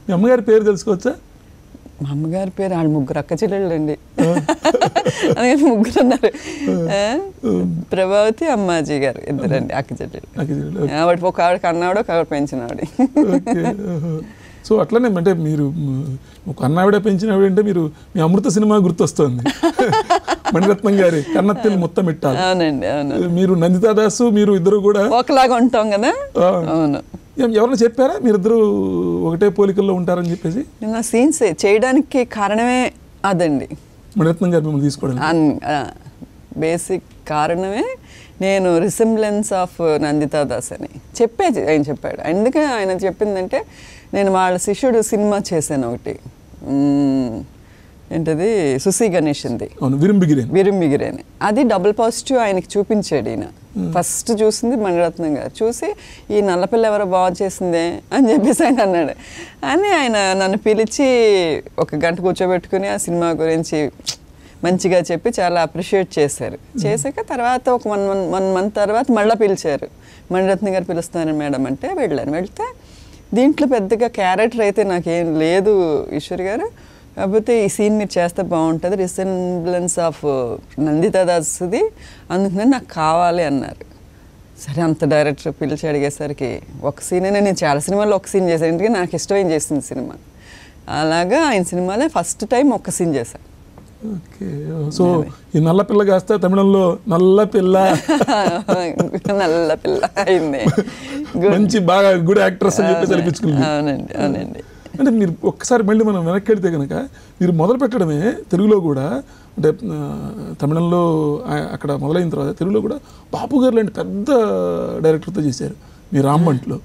మీ అమ్మగారి పేరు తెలుసుకోవచ్చా? మా అమ్మగారి పేరు వాళ్ళు ముగ్గురు అక్క చెల్లెళ్ళు అండి. అలాగే ముగ్గురు ఉన్నారు. ప్రభావతి అమ్మాజీ గారు ఇద్దరండి అక్క చెల్లెళ్ళు. ఆవిడ ఒక ఆవిడ కన్నావిడ ఒక ఆవిడ పెంచినావిడ. సో అట్లనే అంటే మీరు ఒక అన్నావిడ పెంచినావిడ అంటే మీరు మీ అమృత సినిమా గుర్తొస్తుంది. మణిరత్నం గారి కన్నత్తెలు మొత్తం పెట్టాలి. అవునండి, అవును. మీరు నందితా దాసు మీరు ఇద్దరు కూడా ఒకలాగా ఉంటాం కదా. అవును. ఎవరైనా చెప్పారా మీరిద్దరు ఒకటే పోలికల్లో ఉంటారని చెప్పేసి? నేను ఆ సీన్స్ చేయడానికి కారణమే అదండి. మణిరత్నం గారు మిమ్మల్ని తీసుకోవడం బేసిక్ కారణమే నేను రిసెంబ్లెన్స్ ఆఫ్ నందితా దాస్ అని ఆయన చెప్పాడు. ఎందుకే ఆయన చెప్పిందంటే నేను వాళ్ళ శిష్యుడు సినిమా చేశాను ఒకటి, ఏంటది సుసి గణేష్ది విరింబిగిరేని. అది డబుల్ పాజిటివ్ ఆయనకి చూపించాడు. ఈయన ఫస్ట్ చూసింది మణిరత్నం గారు. చూసి ఈ నల్లపిల్ల ఎవరో బాగా చేసిందే అని చెప్పేసి ఆయన అన్నాడు. అని ఆయన నన్ను పిలిచి ఒక గంట కూర్చోబెట్టుకుని ఆ సినిమా గురించి మంచిగా చెప్పి చాలా అప్రిషియేట్ చేశారు. చేశాక తర్వాత ఒక వన్ మంత్ తర్వాత మళ్ళీ పిలిచారు. మణిరత్నం గారు పిలుస్తున్నారు మేడం అంటే వెళ్ళాను. వెళ్తే దీంట్లో పెద్దగా క్యారెక్టర్ అయితే నాకేం లేదు ఈశ్వర్ గారు, కాకపోతే ఈ సీన్ మీరు చేస్తే బాగుంటుంది, రిసెంబ్లెన్స్ ఆఫ్ నందితా దాస్ది, అందుకని నాకు కావాలి అన్నారు. సరే అంత డైరెక్టర్ పిలిచి అడిగేసరికి ఒక సీనే, నేను చాలా సినిమాల్లో ఒక సీన్ చేశాను, ఎందుకంటే నాకు ఇష్టమైన చేసింది సినిమా. అలాగా ఆయన సినిమాలో ఫస్ట్ టైం ఒక సీన్ చేశాను. ఓకే. సో ఈ నల్ల పిల్ల కాస్త తమిళంలో నల్ల పిల్ల నల్ల పిల్ల అయింది. మంచి బాగా గుడ్ యాక్ట్రెస్ అని చెప్పేసి అనిపించుకుంది. అవునండి, అవునండి. అంటే మీరు ఒక్కసారి మళ్ళీ మనం వెనక్కి వెళ్తే కనుక మీరు మొదలు పెట్టడమే తెలుగులో కూడా, అంటే తమిళంలో అక్కడ మొదలైన తర్వాత తెలుగులో కూడా బాపు గారు లాంటి పెద్ద డైరెక్టర్తో చేశారు. మీ రాంబంట్లో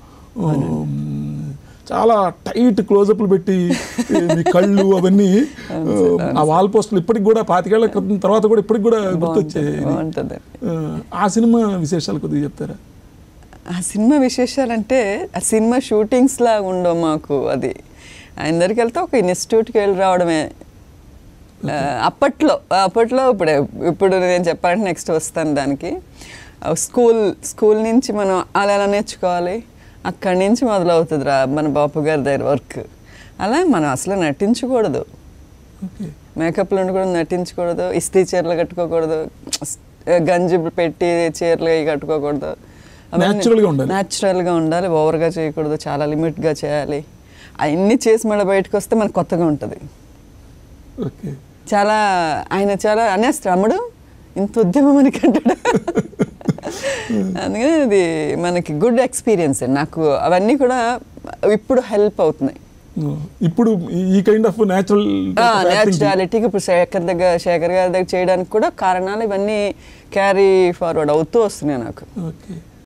చాలా టైట్ క్లోజప్లు పెట్టి మీ కళ్ళు అవన్నీ ఆ వాల్ పోస్టులు ఇప్పటికి కూడా 25 ఏళ్ల క్రితం తర్వాత కూడా ఇప్పటికి కూడా గుర్తొచ్చాయి. ఆ సినిమా విశేషాలు కొద్దిగా చెప్తారా? ఆ సినిమా విశేషాలంటే ఆ సినిమా షూటింగ్స్ లాగా ఉండవు మాకు. అది ఆయన దగ్గరికి వెళ్తే ఒక ఇన్స్టిట్యూట్కి వెళ్ళి రావడమే అప్పట్లో. ఇప్పుడు నేను చెప్పాలంటే నెక్స్ట్ వస్తాను దానికి. స్కూల్ నుంచి మనం అలా నేర్చుకోవాలి, అక్కడి నుంచి మొదలవుతుంది మన బాపు గారి దగ్గర వర్క్. అలా మనం అసలు నటించకూడదు, మేకప్లు ఉండకూడదు, నటించకూడదు, ఇస్త్రీ చీరలు కట్టుకోకూడదు, గంజి పెట్టి చీరలు కట్టుకోకూడదు, న్యాచురల్గా ఉండాలి, ఓవర్గా చేయకూడదు, చాలా లిమిట్గా చేయాలి. అవన్నీ చేసి మళ్ళీ బయటకు వస్తే మనకు కొత్తగా ఉంటుంది. చాలా ఆయన చాలా అనేస్తాడు, అమ్ముడు ఇంత ఉద్యమం అని కంటాడు. అందుకని అది మనకి గుడ్ ఎక్స్పీరియన్స్. నాకు అవన్నీ కూడా ఇప్పుడు హెల్ప్ అవుతున్నాయి. ఇప్పుడు ఈ కైండ్ ఆఫ్ న్యాచురాలిటీకి ఇప్పుడు శేఖర్ గారి దగ్గర చేయడానికి కూడా కారణాలు ఇవన్నీ క్యారీ ఫార్వర్డ్ అవుతూ వస్తున్నాయి నాకు.